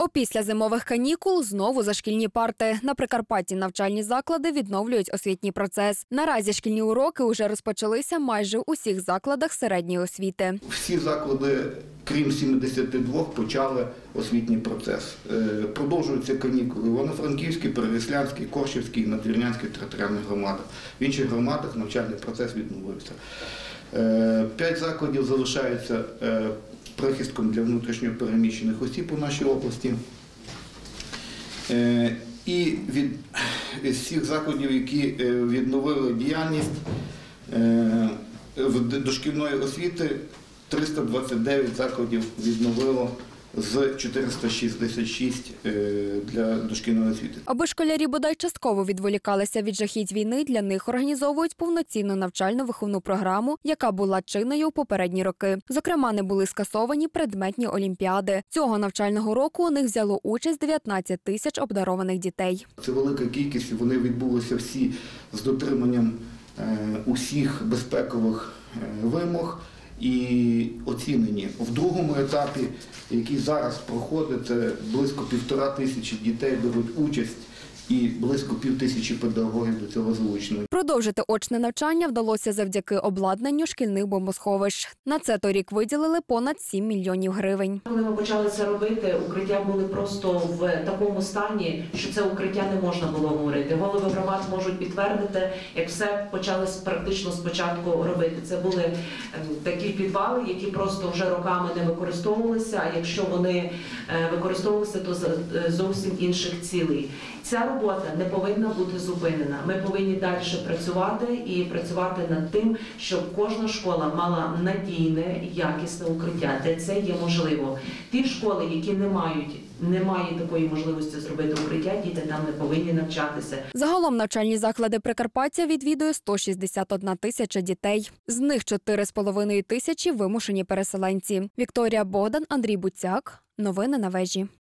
Опісля зимових канікул знову за шкільні парти. На Прикарпатті навчальні заклади відновлюють освітній процес. Наразі шкільні уроки уже розпочалися майже у всіх закладах середньої освіти. Всі заклади, крім 72, почали освітній процес. Продовжуються канікули в Івано-Франківській, Переяславській, Коршівській, Надвірнянській територіальних громадах. В інших громадах навчальний процес відновився. 5 закладів залишаються прихистком для внутрішньо переміщених осіб у нашій області. І з всіх закладів, які відновили діяльність дошкільної освіти, 329 закладів відновило з 466 для дошкільної освіти. Аби школярі бодай частково відволікалися від жахіть війни, для них організовують повноцінну навчально-виховну програму, яка була чинною у попередні роки. Зокрема, не були скасовані предметні олімпіади. Цього навчального року у них взяло участь 19 тисяч обдарованих дітей. Це велика кількість, вони відбулися всі з дотриманням усіх безпекових вимог і оцінені. В другому етапі, який зараз проходить, близько 1500 дітей беруть участь і близько 5000 педагогів до цього залучені. Продовжити очне навчання вдалося завдяки обладнанню шкільних бомбосховищ. На це торік виділили понад 7 мільйонів гривень. Коли ми почали це робити, укриття були просто в такому стані, що це укриття не можна було говорити. Голови громад можуть підтвердити, як все почали практично спочатку робити. Це були такі підвали, які просто вже роками не використовувалися, а якщо вони використовувалися, то зовсім інших цілей. Ця робота не повинна бути зупинена. Ми повинні далі працювати і працювати над тим, щоб кожна школа мала надійне, якісне укриття, де це є можливо. Ті школи, які не мають такої можливості зробити укриття, діти там не повинні навчатися. Загалом навчальні заклади Прикарпаття відвідує 161 тисяча дітей. З них 4,5 тисячі – вимушені переселенці. Вікторія Богдан, Андрій Буцяк. Новини на вежі.